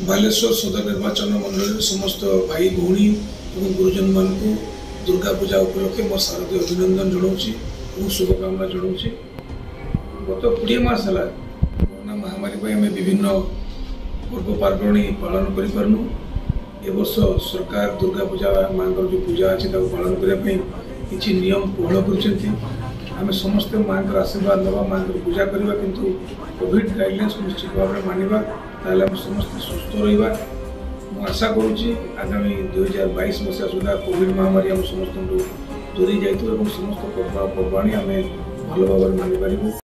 बालेश्वर सदर निर्वाचन मंडल समस्त भाई भौणी और गुरुजन मान दुर्गा पूजा उपलक्षे मोर शारदीय अभिनंदन जनाऊँगी और शुभकामना जनाऊँगी। गत 20 मास है कोरोना महामारी आम विभिन्न पर्व पार्वणी पालन करूँ। ए वर्ष सरकार दुर्गा पूजा माँ जो पूजा अच्छी पालन करने किसी नियम कोहल कर समस्ते माँ आशीर्वाद नवा माँ पूजा करवा किंतु कोविड गाइडलाइंस निश्चित भाव में मानिबा ताले हम समस्त सुस्थ रहिबा। मु आशा करूची आगामी 2022 मसीहा सुधा कोविड महामारी हम समस्त दूरी जाइतु और समस्त पर्व पर्वाणी आम भल भाव मानि पारिबु।